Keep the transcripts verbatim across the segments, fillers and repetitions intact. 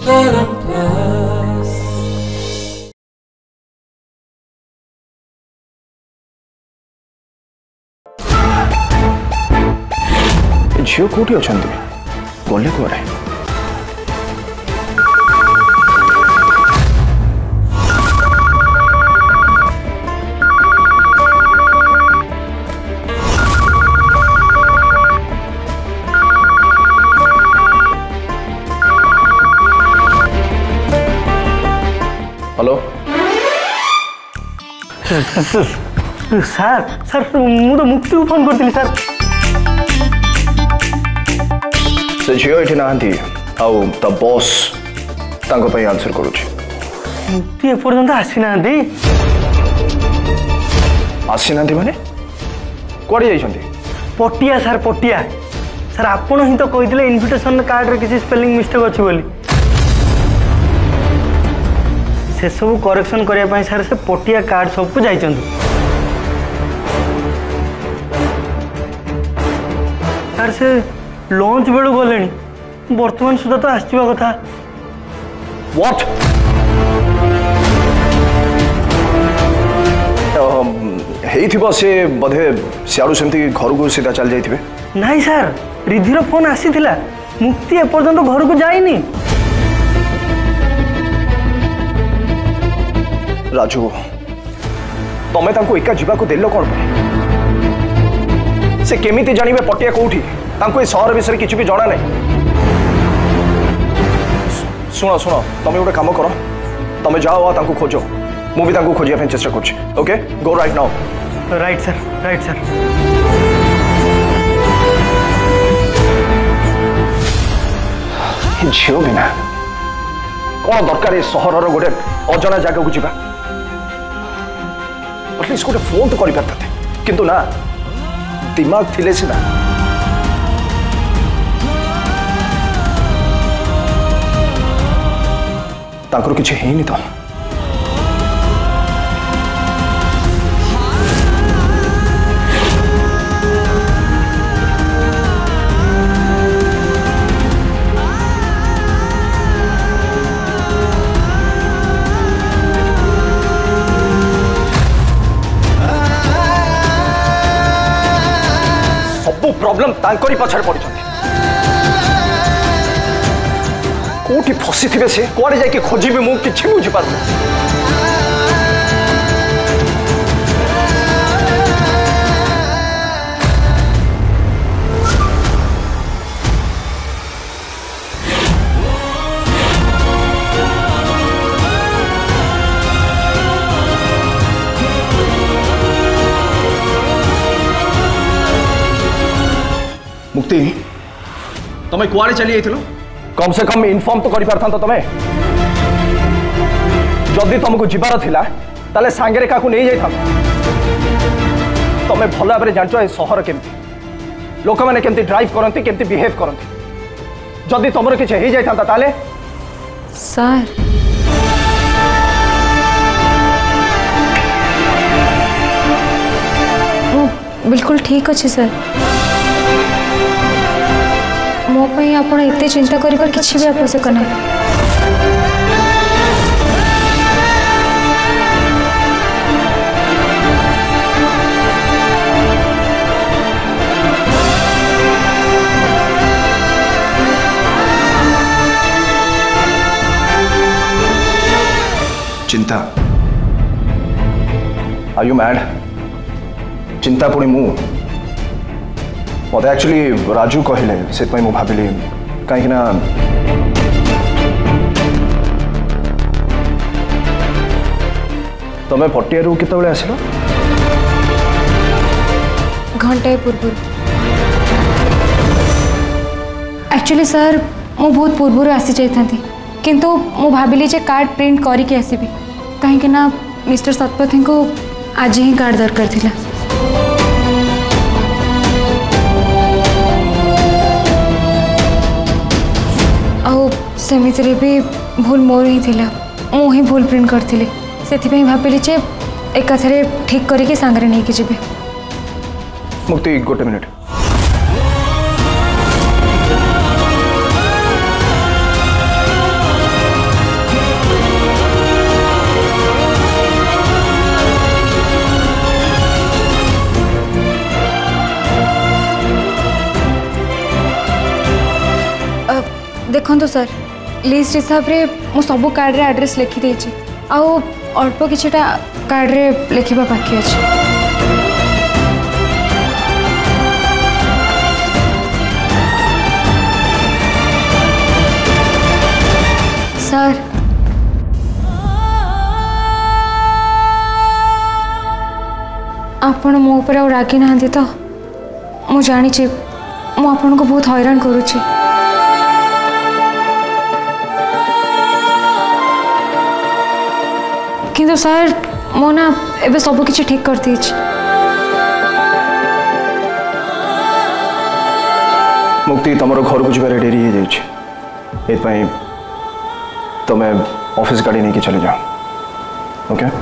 झील कौटी अच्छा गले कौड़े हेलो सर सर मु तो मुक्ति को फोन करती सर से झील ये ना ता बॉस आंसर करुच्ची मुक्ति एपर्तंत आसी ना आसी ना माने कड़े जा पटिया सर पटिया सर आपण ही तो कहते इनविटेशन कार्ड रे किसी स्पेलिंग मिस्टेक अच्छी बोली से सब करेक्शन करने सर से पटिया कार्ड सबको जाइए सर से लंच बेलू गले बर्तमान सुधा तो आसवा कथा व्हाट हेइथिबो से बधे सियाड़ू सेमती घर को सीधा चल जाइथिबे नहीं सर रिधिर फोन आसीथिला मुक्ति एपर्तंत घर को जाइनी राजू तमे तांको एका जीवा को देलो कोन से केमिति जानिबे पटिया कोठी तांको ए शहर विषय किछि भी जाना नहीं सुनो सुनो तमे गोटे काम करो तमे जाओ आ तांको खोजो मु भी तांको खोजिया पे चेष्टा करछि okay go right now right sir right sir झील बिना कौन दरकार सहर गोटे अजना जगह को जीवा एटलिस्ट गोटे फोन तो कर किंतु ना दिमाग थिले सिना तांकर किछि हेनी तो सब प्रॉब्लम तांकरी पछाड़ पड़ी कोठी फसी थे से कुआड़े जाके खोजिबे मु किछि बुझी पारु मुक्ति तमे कुआड़े चली आइथिलो कम से कम इनफॉर्म तो कर पारथांत तमे जदि तुमको जीवार थिला ताले सांगरे काकू नहीं जाई थांत तमे भल भाबरे जानचो ए शहर केमती लोक माने केमती ड्राइव करंती केमती बिहेव करंती जदि तुमर किछ हे जाई थांता ताले सर ओ बिल्कुल ठीक अच्छे सर मो पई आपण एते चिंता करिबार किछि भी आवश्यक नहीं चिंता आर यू मैड चिंता पुणी मु मत एक्चुअली राजू कहले से मु भाविली कहीं ना तमें पटिया केतबेले आसिल घंटे पूर्व एक्चुअली सर मु बहुत पूर्व आसी जाइथांती किंतु मु भाविली जे कार्ड प्रिंट करके आसीबी कहीं ना मिस्टर शतपथी को आज ही कार्ड दरकार थिला सेमिति भी भूल मोर ही थिला मु ही भूल प्रिंट करथिले सेथि भाविली जे एकाथरे ठीक करके सांगरे नहीं कि जीवे मुक्ति गोटे मिनिट देखो सर लिस्ट हिसाब रे मु सब कार्ड रे एड्रेस लिखि देछि आउ अल्प किछटा कार्ड रे लिखिबा बाकी अछि। सर आपण मो ऊपर आ रागी ना तो मु जानी मु आपन को बहुत हैरान करुछि। किंतु सर मो ना एबे सब किछि ठीक कर दी। मुक्ति तुम घर को जबार डेरी हो जाए तुम्हें ऑफिस गाड़ी नहीं चले जाओ। ओके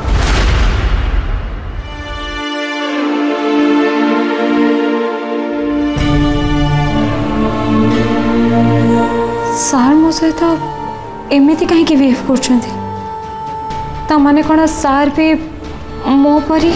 सार मो सहित एमती कहीं बिहेव कर माने कौन सार भी मो परी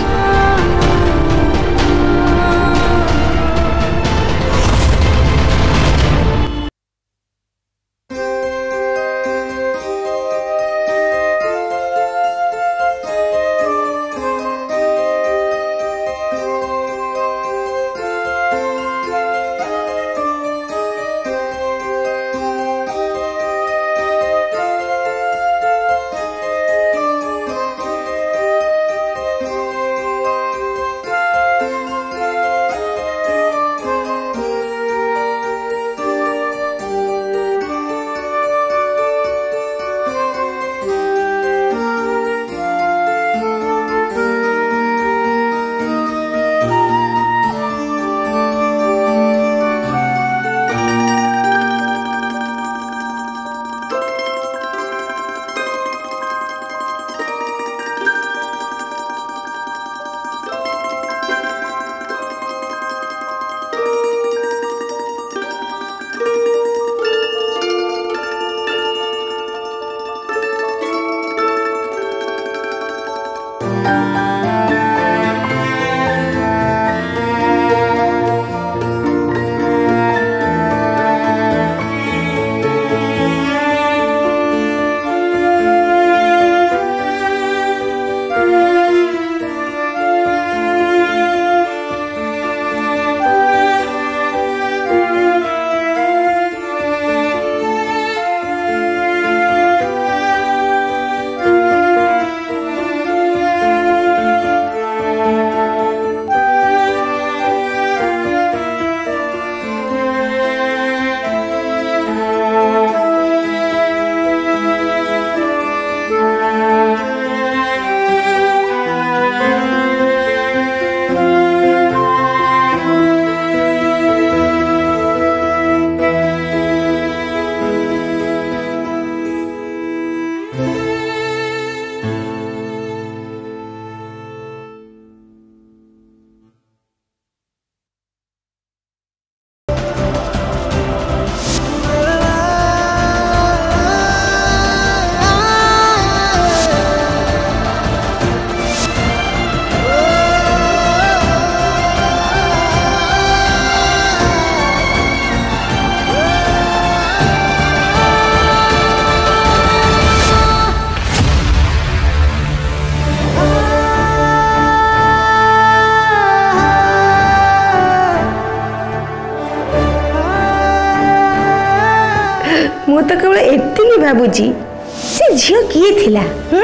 मु तो केवल एति भावुची से झियो किए थिला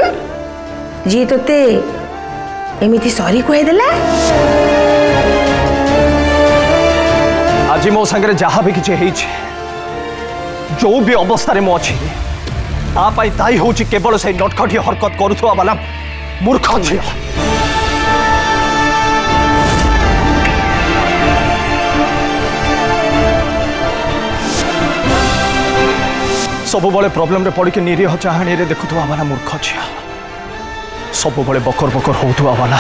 हम जी तोते एमिति सॉरी कहि देला। आज मो संगे जहाँ भी किसी जो भी अवस्था मो अच्छी तापाई दायी हूँ केवल से नटखटी हरकत करुवा वाला मूर्ख झी। सब बड़े प्रॉब्लम रे पड़ के निरीह चाहाणी रे देखुवा वाला मूर्ख झी। सब बड़े बकर बकर होउथुवा वाला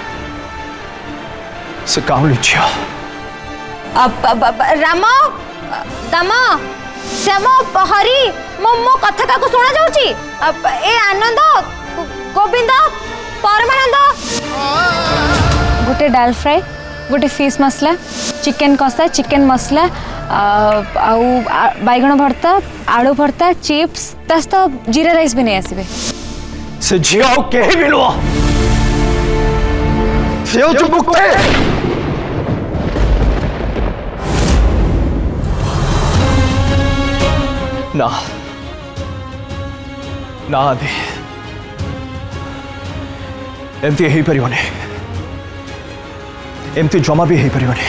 से काउली झी। राम दाम श्याम हरी मो मो कथा का सुना जाउची ए आनंद गोविंद परमानंद गोटे डाल फ्राई गोटे फिश मसला चिकेन कषा चिकेन मसला आउ बैगण भर्ता आलू भर्ता चिप्स ता सहित जीरा राइस भी नहीं आसबे से झियो आउ केही भी नुह से जो मुक्ते ना ना दे एमती हो पारे एमती जमा भी हो पारे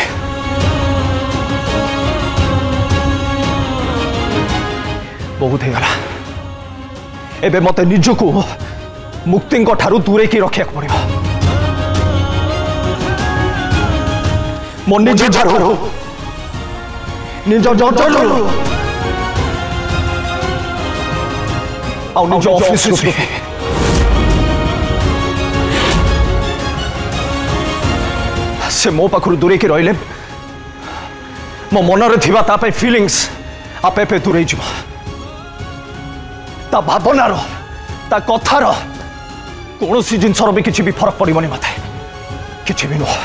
बहुत हो गला एबे मते निजको मुक्ति ठारू दूरे की रखा पड़ो मो निज झारू निज जजरू आ निज ऑफिस से मो पाखु दूरे की रहिले मो मनरे थिबा ता पे फीलिंग्स आपे पे दूरे जीव ता भावनार ता कथार कौन सी जिनसर भी किसी भी फरक पड़ोनी मत किसी भी नुह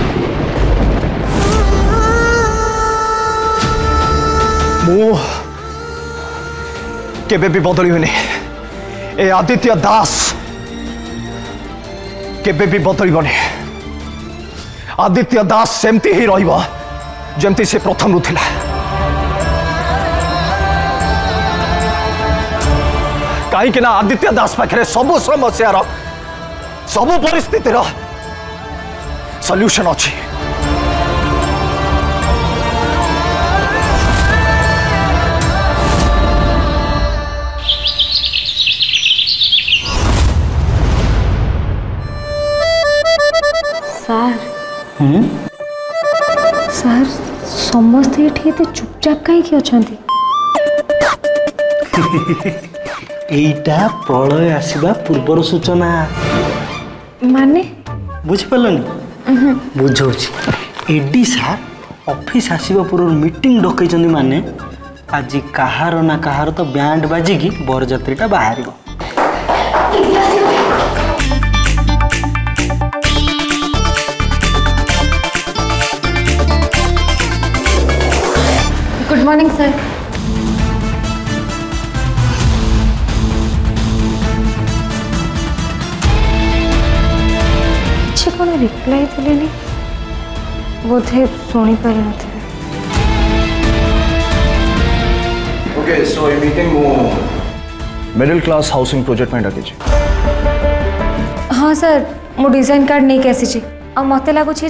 मु केबे भी बदलिबेनी ए आदित्य दास केबे भी बदलिबनी आदित्य दास सेमती ही रहिबा जेमती से प्रथम रु थिला कहीं ना आदित्य दास पाखे सबु समस्या सबु परिस्थितिर सॉल्यूशन अच्छी सार सार समस्त ये चुपचाप कहीं अच्छे एटा प्रलय आसवा पूर्वर सूचना माने बुझिपारनी बुझाऊँ एडी सार ऑफिस आसवा पूर्व मीटिंग डकई माने आज कहार ना कहार तो बैंड बाजिकी बरजात्रीटा बाहर गुड मॉर्निंग सर अच्छे कौन रिप्लाई देनी बोधे शुणी पार न ओके सो ये मीटिंग मो मिडिल क्लास हाउसिंग प्रोजेक्ट में डाकी हाँ सर मो डिजाइन कार्ड नहीं आसी आ मत लगुच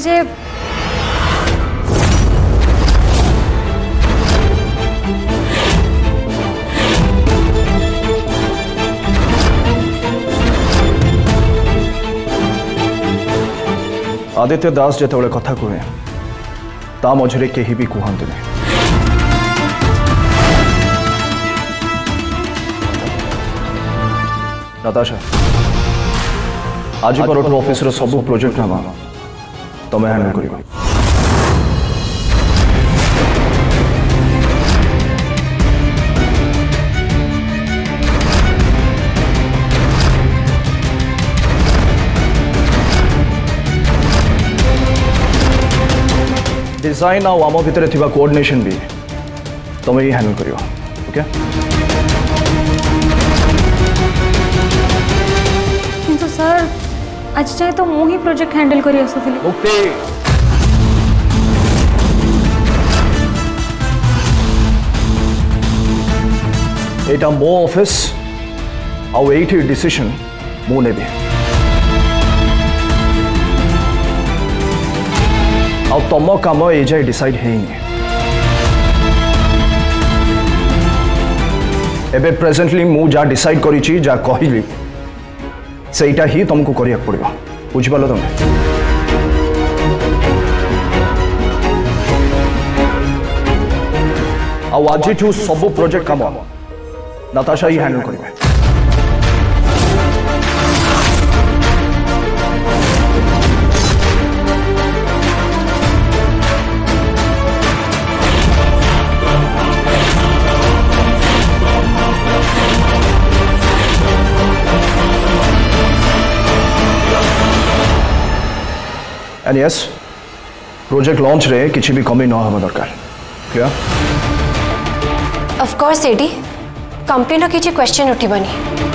आदित्य दास जिते कथा कहे ता मझे कहीं भी कहते नहीं नताशा आज पर ऑफिस रो सब प्रोजेक्ट नाम तुम हैंडल कर डिजाइन आउ आम भितर थिबा कोऑर्डिनेशन भी तुम ही हैंडल करियो ओके किंतु सर आज चाहे तो मु ही प्रोजेक्ट हैंडल करी आसुथिली मुक्ति एटा मो ऑफिस आउ एठी डिसीजन मु नेबे आ तुम कम ये जाए डिसाइड है एबे प्रेजेंटली मु जा डिसाइड करी जा कहली सेटा ही तुमको करिया पड़ो बुझिपाल तुम आज सब प्रोजेक्ट काम नताशा ही हैंडल करेंगे And yes, प्रोजेक्ट लॉन्च रे किसी भी कमी न होगा दरकार क्या ऑफ कोर्स एडी कंप्लेन किसी क्वेश्चन उठिबनी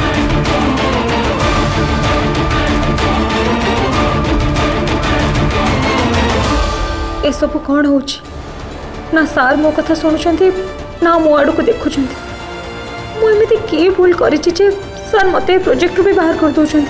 ए सब कौन हो ना सार मो कथा शुणुंट ना मो आड़ को देखुं मुझे किए भूल कर सर मत प्रोजेक्ट भी बाहर कर दौरान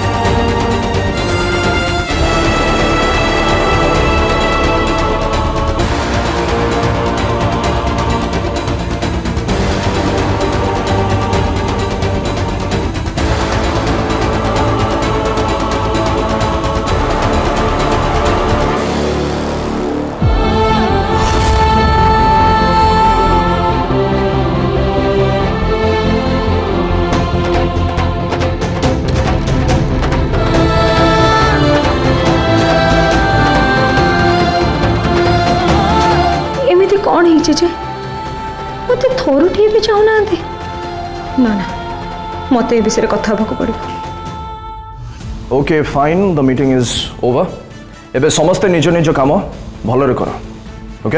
कौन है जे मत थोरुटी भी चाहूना ना ना मत ए विषय कथा होगा पड़ो okay fine the meeting is over एबे समस्ते निज निज काम भल कर ओके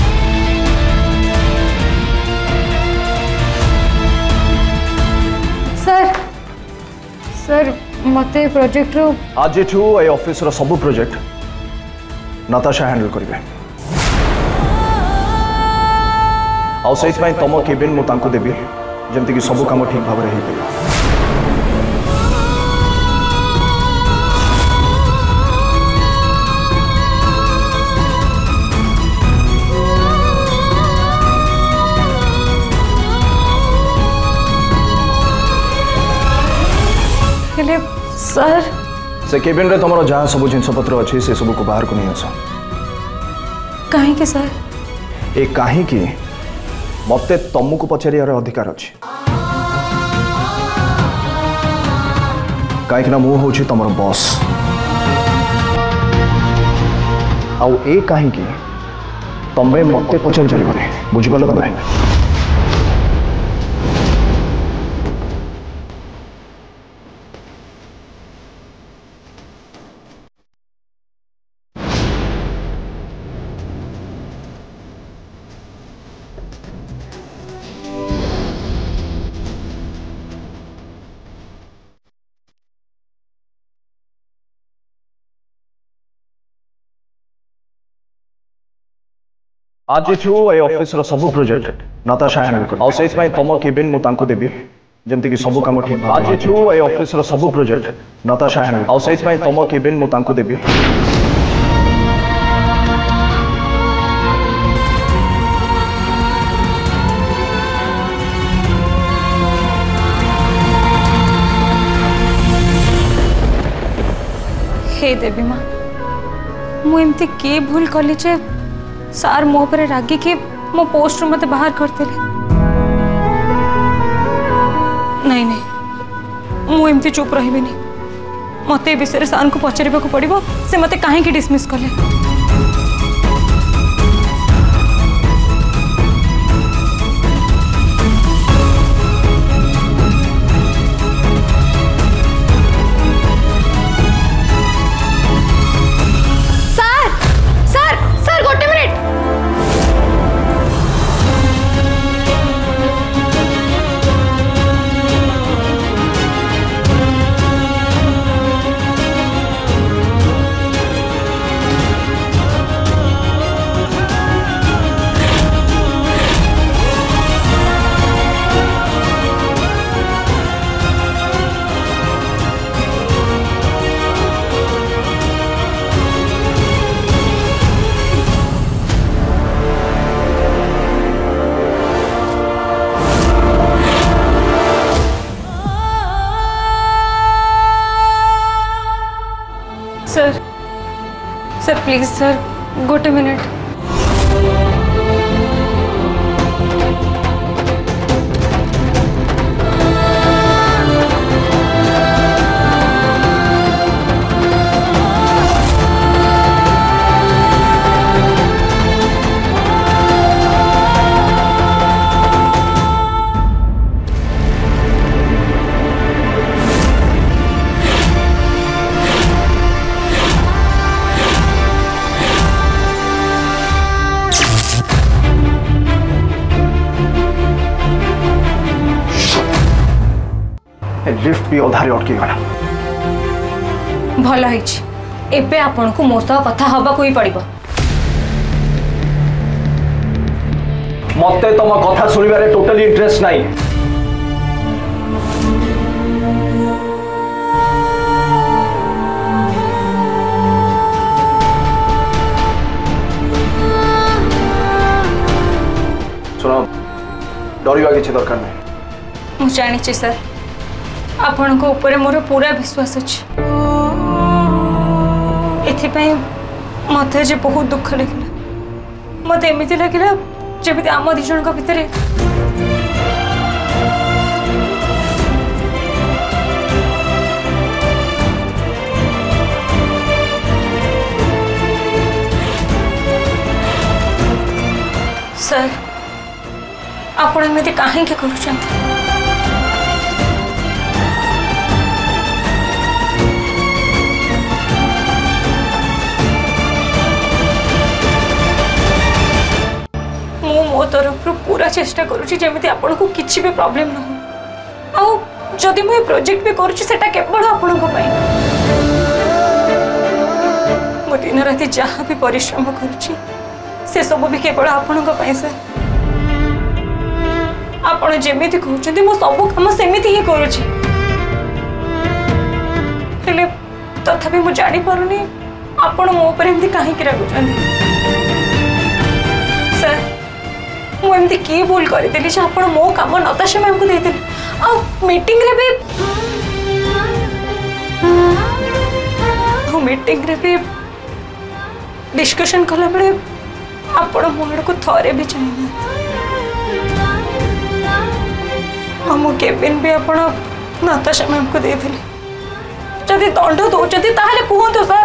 सर सर मत प्रोजेक्ट रो आज ए ऑफिस रो सब प्रोजेक्ट नताशा हैंडल करिवे आउ से तुम केबिन मुझे देवी जमती कि सब कम ठीक भाव में हो सर से केबिन रे तुम जहाँ सब जिनपतर अच्छी से सब को बाहर को नहीं आस कहीं सर ए कहीं मते तुमको पचार अधिकार अच्छे कहीं मु हूँ तुम बॉस आउ ए कहीं तुम्हें मत पचार चलने बुझिपाल तुम आज ए ऑफिस सब प्रोजेक्ट नताशा हैंडल कर आउ से तुम केबिन मुझे देवी जमती कि सब कम ठीक आज ए ऑफिस सब प्रोजेक्ट नताशा हैंडल आउ से तुम केबिन मुझे देवी हे देवी माँ मुझे किए भूल कली जे सार मो पर रागी कि मो पोस्ट रू मत बाहर करते नहीं नहीं मुझे चुप रही मत विषय सार को पचार पड़ो से मत कहीं डिसमिस कले सर सर प्लीज सर गोटे मिनट लिफ्ट भी अधारे अटकी गला। भल होइछि एबे आपन को मो सह कथा हबा कोई पड़िबो। मते तुम कथा सुनिबारे टोटली इंटरेस्ट नहीं। सुनो डरिवा किसी दरकार नहीं। मुझे जानी सर आपण को ऊपर मोर पूरा विश्वास अच्छे एथिपाई मत आज बहुत दुख लगे मत एमती लगे जमी आम दिज भितर सर आपण एमती कहीं करुँच मो तरफ पूरा चेष्टा करुँची जमी आपन को किसी भी प्रॉब्लम न हो जदि मुझे प्रोजेक्ट भी करुँची सेटा केवल आपण मो दिन राति जहाँ भी परिश्रम करुँची से सब भी केवल आपण सर आपण जमी कहते मो सब कम सेमती ही करुँची तथापि मु जानी पारुनी आपण मो पर एमती कहीं रागुंट सर मुझे किए भूल करदेली आप मो कम नताशा मैम को देते मीटिंग रे भी मीटिंग रे भी डिस्कशन कला बेले आपण मो आड़ को थरे भी चाहिए मो केबिन भी आप नताशा मैम को देते जदि दंड दौरान कहतु सर